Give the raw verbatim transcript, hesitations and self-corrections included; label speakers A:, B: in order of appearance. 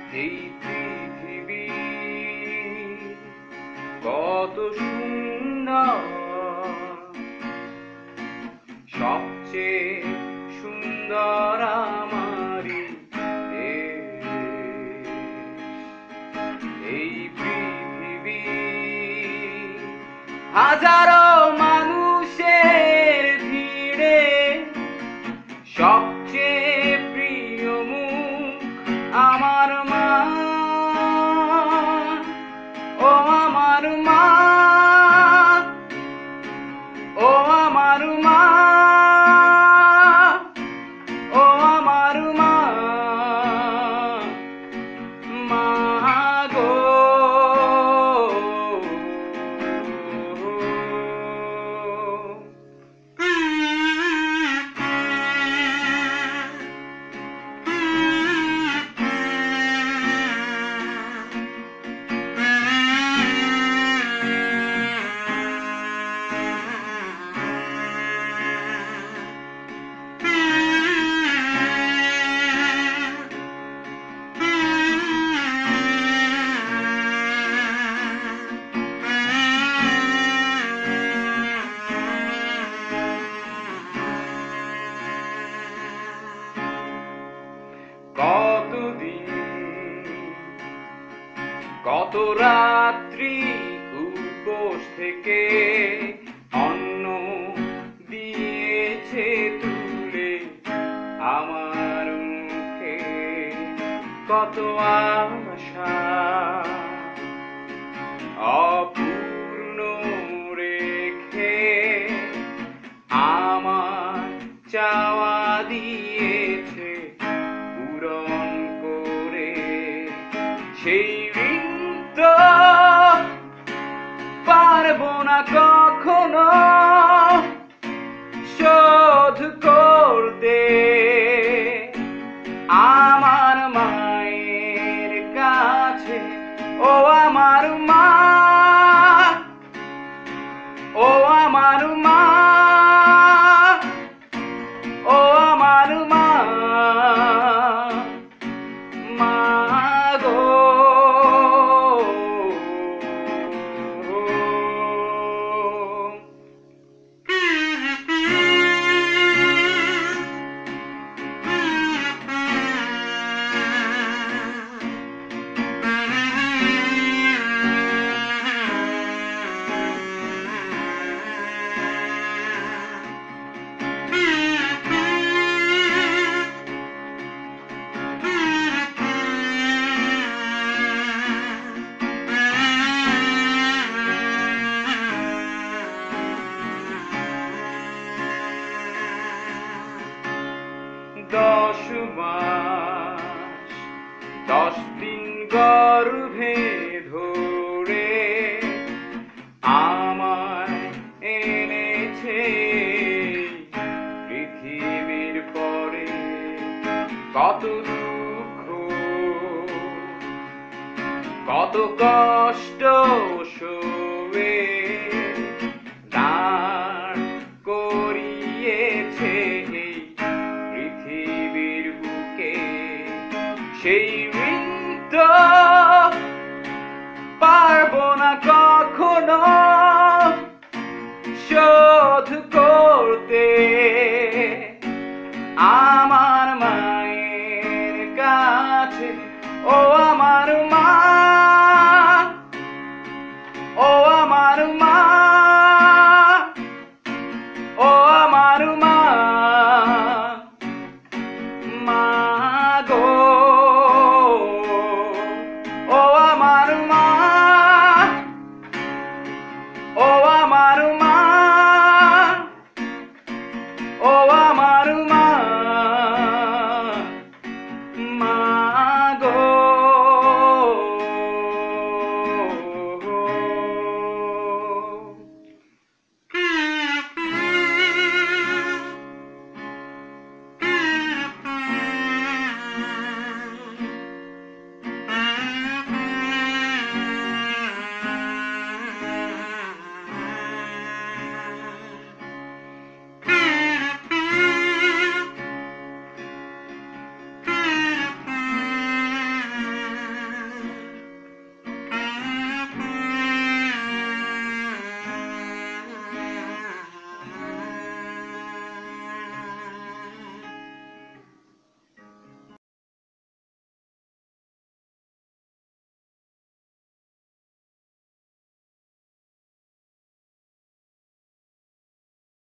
A: এই পৃথিবী কত সুন্দর, সবচেয়ে সুন্দর আমারই দেশ। এই পৃথিবী হাজারো মানুষের ভিড়ে সবচেয়ে প্রিয় মুখ আমার মা। ও আমার মা, ও আমার মা, ও আমার মা, মা গো। কতদিন কত রাত্রি উপোস থেকে অন্ন দিয়েছে তুলে আমার মুখে, কত আশা অপূর্ণ রেখে আমার চাওয়া দিয়েছে পূরণ করে। সেই ঋণ তো পারবো না কখনো শোধ করতে। আমার মায়ের কাছে, ও আমার মা, ও আমার মা, ও আমার মা, মা গো। দশ মাস দশ দিন গর্ভে ধরে আমায় এনেছে পৃথিবীর পরে। কত দুঃখ কত কষ্ট সয়ে দাঁড় করিয়েছে পৃথিবীর বুকে। সেই ঋণ তো পারবো না কখনো শোধ করতে। আমার